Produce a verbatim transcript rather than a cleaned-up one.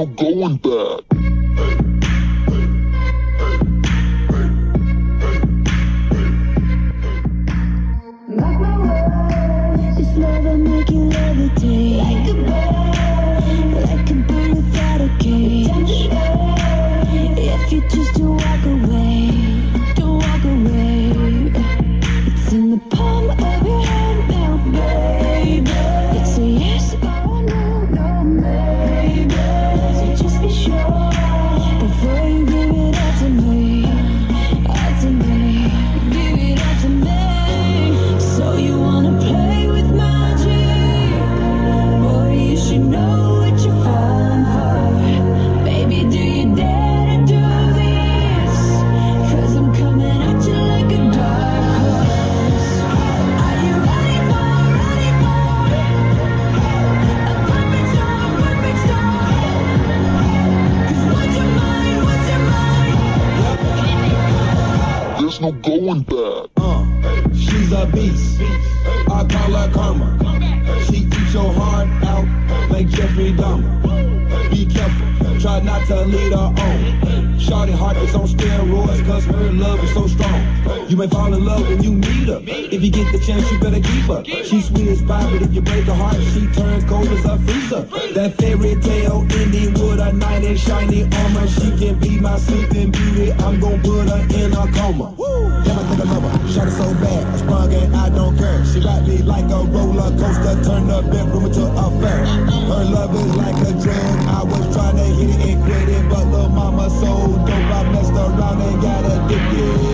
no going back. Mark my words, this love will make you levitate. Like a bird, like a bird without a cage. If you choose to walk away, don't walk away. It's in the palm of your hand now, baby. It's a yes or no, no, maybe. So just be sure before you give it all to me, all to me, give it all to me. So you wanna play with my dream? Boy, you should know what you're falling for. Baby, do you dare to do this? Cause I'm coming at you like a dark horse. Are you ready for, ready for a perfect storm, perfect storm? Cause what's your mind, what's your mind? There's no going back. Uh, she's a beast. I call her karma. She eats your heart out like Jeffrey Dahmer. Be careful, try not to lead her on. Shawty heart is on steroids cause her love is so strong. You may fall in love when you meet her. If you get the chance, you better keep her. She's sweet as pie, but if you break her heart, she turns cold as a freezer. That fairy tale ending with a knight in shiny armor. She can be my sleeping beauty. I'm gon' put her in a coma. Never think I love her. Shot her so bad, I sprung and I don't care. She ride me like a roller coaster, turn the bedroom into a fair. Her love is like a drug. I was trying to hit it and quit it, but little mama so dope, I messed around and got addicted.